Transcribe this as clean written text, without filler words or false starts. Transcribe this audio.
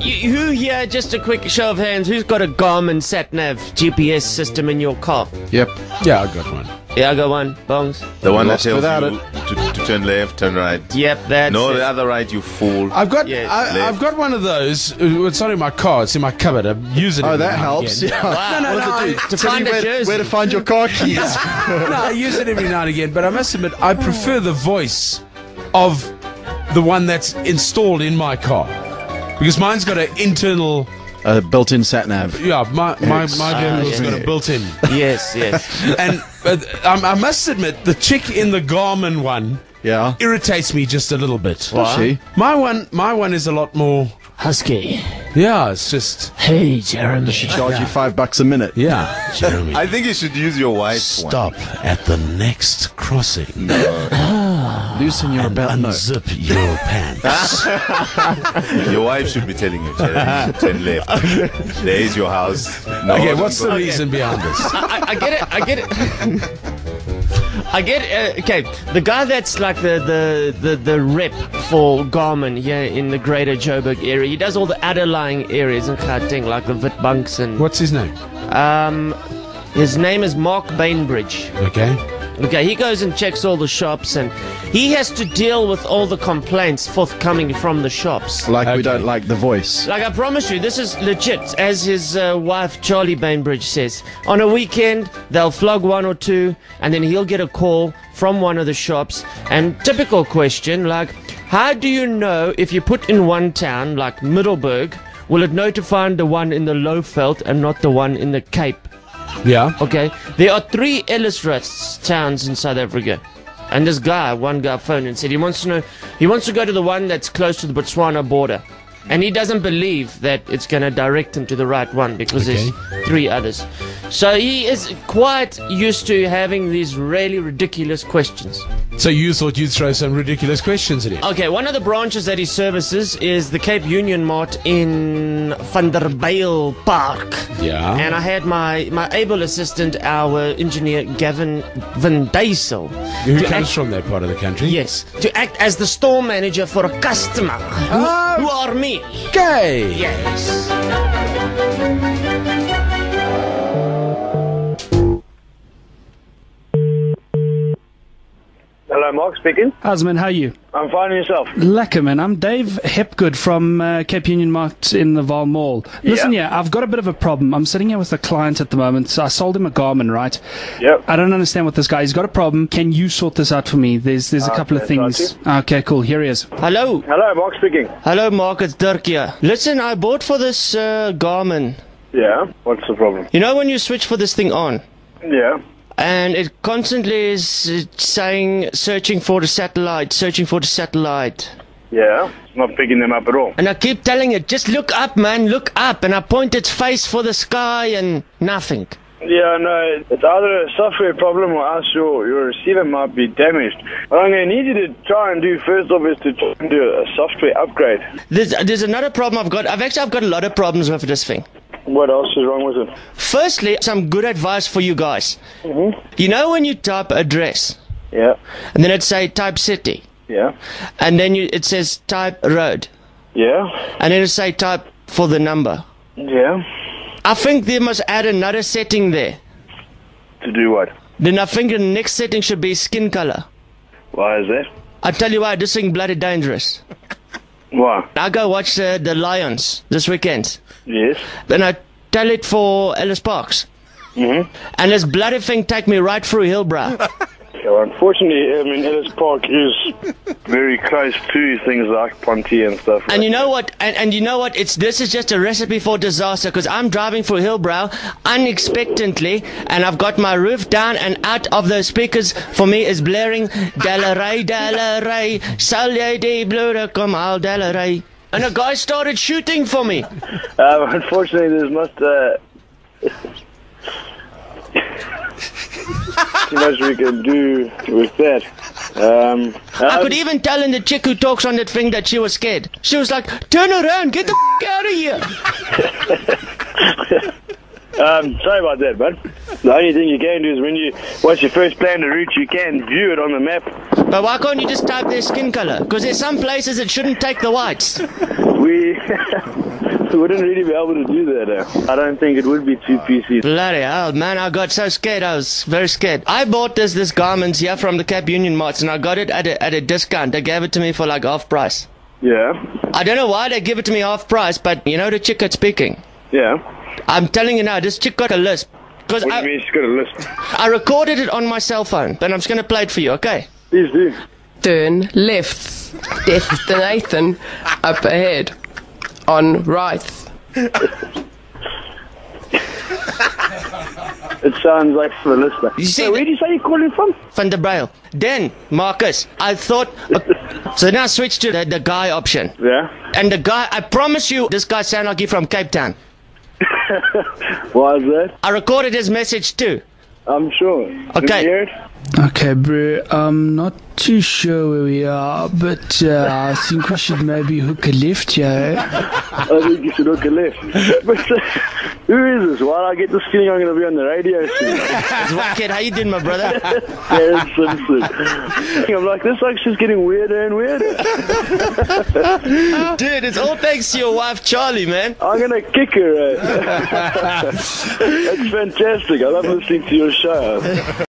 who here, just a quick show of hands, who's got a Garmin SatNav GPS system in your car? Yep. Yeah, I got one. Yeah, I got one. Bongs. The one that Lost tells without you to turn left, turn right. Yep, that's No, it. the other right, you fool. I've got Yes. I've got one of those. It's not in my car. It's in my cupboard. I use it. Oh, every that now and helps. again. Yeah. Wow. No, What does it do? To Tell find you a jersey. where to find your car keys. No, I use it every now and again. But I must admit, I prefer the voice of the one that's installed in my car, because mine's got an internal. Built-in sat-nav. Yeah, my vehicle's got a yeah. built-in. Yes. And I must admit, the chick in the Garmin one Yeah. irritates me just a little bit. Does she? My one is a lot more. Husky. Yeah, it's just. Hey, Jeremy. She charge you $5 a minute. Yeah, Jeremy. I think you should use your wife's one. Stop at the next crossing. Loosen your belt. No. Unzip your pants. Your wife should be telling you, Jeremy, turn left. There is your house. No, Okay, what's the don't go- reason behind this? I get it. I get okay, the guy that's like the rep for Garmin here in the greater Joburg area, he does all the underlying areas in Gauteng, like the Witbanks and... What's his name? His name is Mark Bainbridge. Okay. Okay, he goes and checks all the shops, and he has to deal with all the complaints forthcoming from the shops. Like we Okay. don't like the voice. Like, I promise you, this is legit, as his wife Charlie Bainbridge says. On a weekend, they'll flog one or two, and then he'll get a call from one of the shops. And typical question, like, how do you know if you put in one town, like Middelburg, will it know to find the one in the Lowveld and not the one in the Cape? Yeah. Okay, there are 3 Ellisrats towns in South Africa. And this guy, one guy phoned and said he wants to go to the one that's close to the Botswana border. And he doesn't believe that it's going to direct him to the right one because there's 3 others. So he is quite used to having these really ridiculous questions. So you thought you'd throw some ridiculous questions at him? Okay, one of the branches that he services is the Cape Union Mart in Vanderbijl Park. Yeah. And I had my able assistant, our engineer Gavin Van Dysel. Who to comes act- from that part of the country? Yes, to act as the store manager for a customer who are me. Okay. Yes. Hello, Mark speaking. Husman, how are you? I'm fine, and yourself? Lekker, man. I'm Dave Hepgood from Cape Union Mart in the Val Mall. Listen, Yeah. I've got a bit of a problem. I'm sitting here with a client at the moment. So I sold him a Garmin, right? Yep. I don't understand what this guy. He's got a problem. Can you sort this out for me? There's a couple of Okay, things. Okay, cool. Here he is. Hello. Hello, Mark speaking. Hello, Mark. It's Dirk here. Listen, I bought for this Garmin. Yeah, what's the problem? You know when you switch for this thing on? Yeah. And it constantly is saying, searching for the satellite. Yeah, it's not picking them up at all. And I keep telling it, just look up, man, look up. And I point its face for the sky and nothing. Yeah, no, it's either a software problem or else your receiver might be damaged. What I'm going to need you to try and do first off is to try and do a software upgrade. There's another problem I've got. I've got a lot of problems with this thing. What else is wrong with it? Firstly, some good advice for you guys. You know when you type address, Yeah, and then it say type city, yeah, and then it says type road, yeah, and then it say type for the number. yeah. I think they must add another setting there. To do what? Then I think the next setting should be skin color. Why is that? I tell you why, this thing bloody dangerous. Why? I go watch the Lions this weekend, Yes. and I tell it for Ellis Parks. And this bloody thing take me right through Hillbrow. Well, unfortunately, I mean, Ellis Park is very close to things like Ponty and stuff. And you know what? And you know what? This is just a recipe for disaster because I'm driving through Hillbrow unexpectedly, and I've got my roof down, and out of the speakers for me is blaring Dalaray, Salye de Blue, come al Dalaray. And a guy started shooting for me. Unfortunately, there's not too much we can do with that. I could even tell in the chick who talks on that thing that she was scared. She was like, turn around, get the out of here. Sorry about that, bud. The only thing you can do is once you first plan the route, you can view it on the map. But why can't you just type their skin color? Because there's some places it shouldn't take the whites. wouldn't really be able to do that. I don't think it would be two pieces. Bloody hell, man, I got so scared. I was very scared. I bought this garments here from the Cape Union Marts, and I got it at a discount. They gave it to me for like half price. Yeah. I don't know why they give it to me half price, but you know the chick that's speaking. Yeah. I'm telling you now, this chick got a lisp. Because What do you mean she's got a list? I recorded it on my cell phone, but I'm just going to play it for you, okay? Please do. Turn left. Destination up ahead. On right. It sounds like for a listener. You see, Where did you say you're calling from? Van der Brail. Then, Marcus, I thought... so now switch to the guy option. Yeah. And the guy, I promise you, this guy sounds like he's from Cape Town. Why is that? I recorded his message too. I'm sure. Did you hear it? Okay, bro, I'm not too sure where we are, but I think we should maybe hook a left, yeah. I think you should look a left. But who is this? Why do I get this feeling I'm going to be on the radio soon? It's Wackhead, how you doing, my brother? Darren Simpson. I'm like, this like just getting weirder and weirder. Dude, it's all thanks to your wife, Charlie, man. I'm going to kick her. That's fantastic. I love listening to your show.